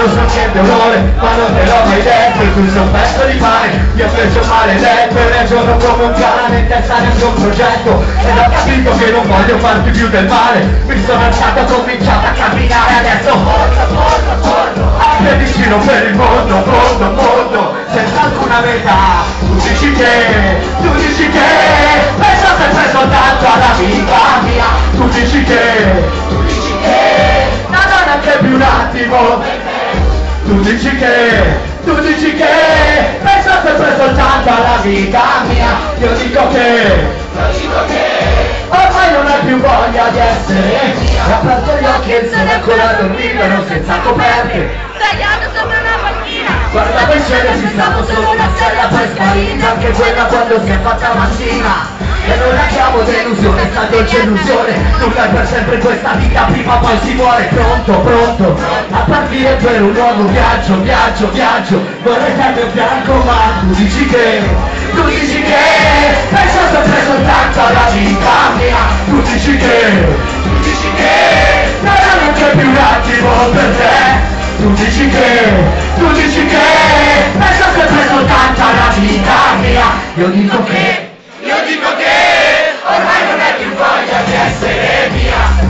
so che ti vuole, ma non te l'ho mai detto. Tu sei un pezzo di pane, io invece un maledetto. E ragiono come un cane, in testa neanche un progetto. Ed ho capito che non voglio farti più del male. Mi sono alzato, ho cominciato a camminare. Adesso corro anche vicino per il mondo, senza alcuna metà. Tu dici che penso sempre soltanto alla vita mia. Tu dici che non ho neanche più un attimo. Tu dici che penso sempre soltanto alla vita mia. Io dico che ormai non hai più voglia di essere mia. Ho aperto gli occhi e il sole ancora dormivano senza coperte. Tagliato sopra una panchina. Guardavo il cielo e ci stavo solo una stella, poi sparita anche quella quando si è fatta mattina. E non la chiamo delusione, sta dolce illusione. Nulla è per sempre in questa vita, prima o poi si muore. Pronto a partire per un nuovo viaggio. Vorrei farmi un bianco, ma tu dici che penso sempre soltanto alla vita mia. Tu dici che non ho neanche più un attimo per te. Tu dici che penso sempre soltanto alla vita mia. Io dico che ormai non hai più voglia di essere mia.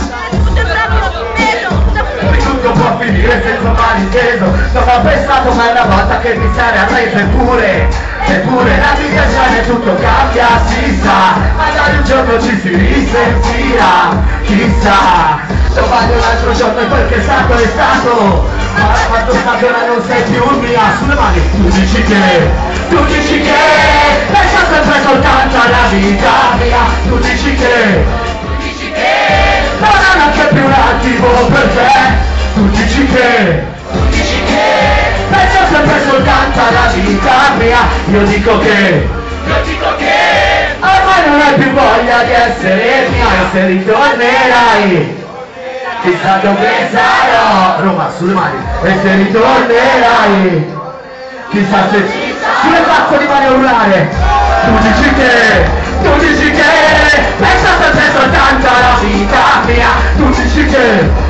Tutto può finire senza malinteso. Non ho pensato mai una volta che mi sarei arreso. Eppure la vita c'è, tutto cambia, si sa. Magari un giorno ci si risentirà, chissà. Domani un altro giorno e quel che è stato è stato. Ma quanto stato ora non sei più mia. Sulle mani. Tu dici che penso sempre soltanto alla vita mia. Tu dici che non ho neanche più un attimo per te. Tu dici che penso sempre soltanto alla vita mia. Io dico che ormai non hai più voglia di essere mia. E se ritornerai chissà dove sarò. Roma, sulle mani. E se ritornerai chissà se sulle facce di mani a urlare. Tu dici che penso sempre soltanto alla vita mia. Tu dici che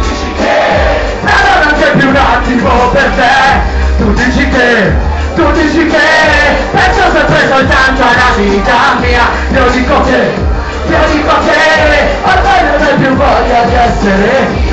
non c'è più un attimo per te. Tu dici che penso sempre soltanto alla vita mia. Io dico che ormai non hai più voglia di essere